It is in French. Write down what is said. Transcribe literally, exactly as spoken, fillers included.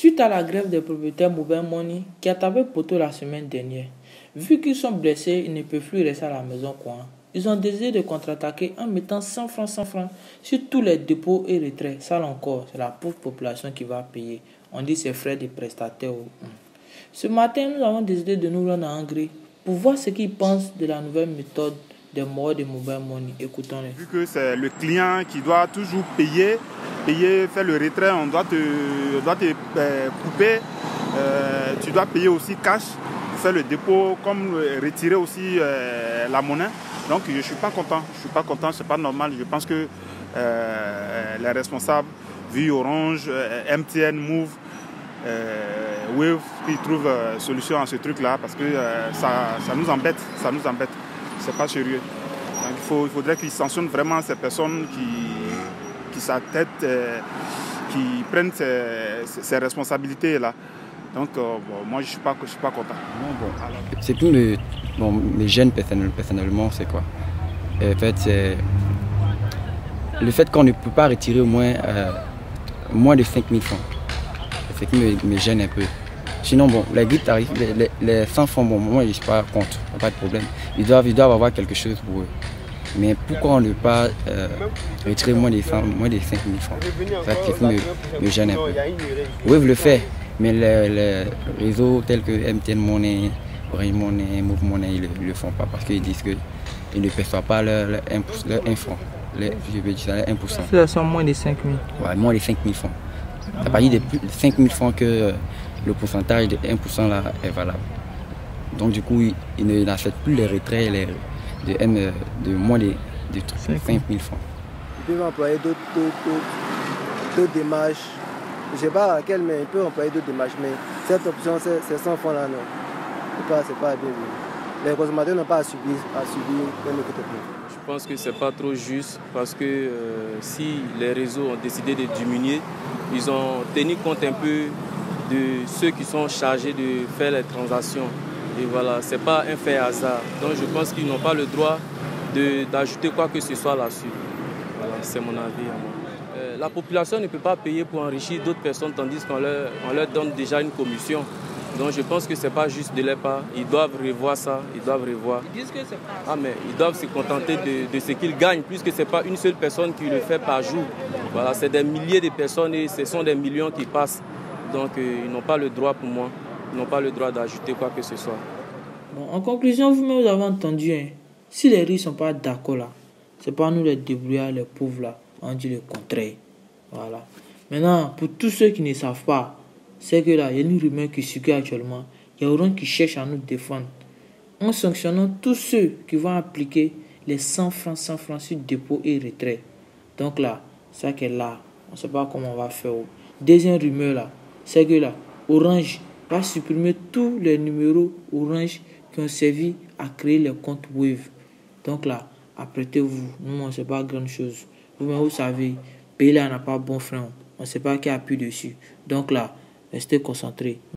Suite à la grève des propriétaires Mobile Money qui a tapé poteau la semaine dernière, vu qu'ils sont blessés, ils ne peuvent plus rester à la maison quoi. Ils ont décidé de contre-attaquer en mettant cent francs, cent francs sur tous les dépôts et retraits. Ça là encore, c'est la pauvre population qui va payer. On dit c'est frais des prestataires. Ce matin, nous avons décidé de nous rendre à Hongrie pour voir ce qu'ils pensent de la nouvelle méthode des modes de Mobile Money. Écoutons-les. Vu que c'est le client qui doit toujours payer, payer, faire le retrait, on doit te, on doit te euh, couper, euh, tu dois payer aussi cash, faire le dépôt, comme retirer aussi euh, la monnaie. Donc je ne suis pas content, je suis pas content, c'est pas normal. Je pense que euh, les responsables, vu Orange, euh, M T N, Move, euh, Wave, qui trouvent euh, solution à ce truc-là, parce que euh, ça, ça nous embête, ça nous embête. C'est pas sérieux. Donc, il, faut, il faudrait qu'ils sanctionnent vraiment ces personnes qui, qui s'attêtent, euh, qui prennent ces, ces responsabilités-là. Donc, euh, bon, moi, je ne suis pas, je suis pas content. Bon, c'est tout le, bon, les jeunes, personnellement, c'est quoi? En fait, c'est le fait qu'on ne peut pas retirer au moins, euh, moins de cinq mille francs. C'est ce qui me, me gêne un peu. Sinon, bon, les guides tarifs, les, les, les cent francs, bon, moi je ne suis pas contre, pas de problème. Ils doivent, ils doivent avoir quelque chose pour eux. Mais pourquoi on ne peut pas euh, retirer moins de, moins de cinq mille francs? C'est ce qui me, me gêne un peu. Wave le fait, mais les, les réseaux tels que M T N Money, Orange Money, Move Money, ils ne le font pas parce qu'ils disent qu'ils ne perçoivent pas leur, leur, leur un franc. Les, je vais dire ça, leur un pour cent. Ça sont moins de cinq mille. Ouais, moins de cinq mille francs. C'est à partir de cinq mille francs que euh, le pourcentage de un pour cent là est valable. Donc du coup, ils n'achètent plus les retraits les, de, M, de moins de, de cinq mille francs. Ils peuvent employer d'autres démarches. Je ne sais pas laquelle, mais ils peuvent employer d'autres démarches. Mais cette option, ces cent francs là, non. Ce n'est pas, pas bien vu. Les consommateurs n'ont pas à subir, à subir un écoute. Je pense que ce n'est pas trop juste parce que euh, si les réseaux ont décidé de diminuer, ils ont tenu compte un peu de ceux qui sont chargés de faire les transactions. Et voilà, ce n'est pas un fait hasard. Donc je pense qu'ils n'ont pas le droit d'ajouter quoi que ce soit là-dessus. Voilà, c'est mon avis à moi. Euh, la population ne peut pas payer pour enrichir d'autres personnes tandis qu'on leur, on leur donne déjà une commission. Donc je pense que ce n'est pas juste de leur part. Ils doivent revoir ça, ils doivent revoir. Ils disent que c'est pas... Ah mais ils doivent se contenter de, de ce qu'ils gagnent, puisque ce n'est pas une seule personne qui le fait par jour. Voilà, c'est des milliers de personnes et ce sont des millions qui passent. Donc euh, ils n'ont pas le droit pour moi, ils n'ont pas le droit d'ajouter quoi que ce soit. Bon, en conclusion, vous-même vous avez entendu, hein, si les riches ne sont pas d'accord là, c'est pas nous les débrouillards, les pauvres là, on dit le contraire. Voilà. Maintenant, pour tous ceux qui ne savent pas, c'est que là, il y a une rumeur qui circule actuellement. Il y a Orange qui cherche à nous défendre. En sanctionnant tous ceux qui vont appliquer les cent francs, cent francs sur dépôt et retrait. Donc là, ça qui est là, on ne sait pas comment on va faire. Deuxième rumeur là, c'est que là, Orange va supprimer tous les numéros Orange qui ont servi à créer les comptes Wave. Donc là, apprêtez-vous. Nous, on ne sait pas grand chose. Vous-même, vous savez, pays là n'a pas bon frein. On ne sait pas qui appuie dessus. Donc là, restez concentrés.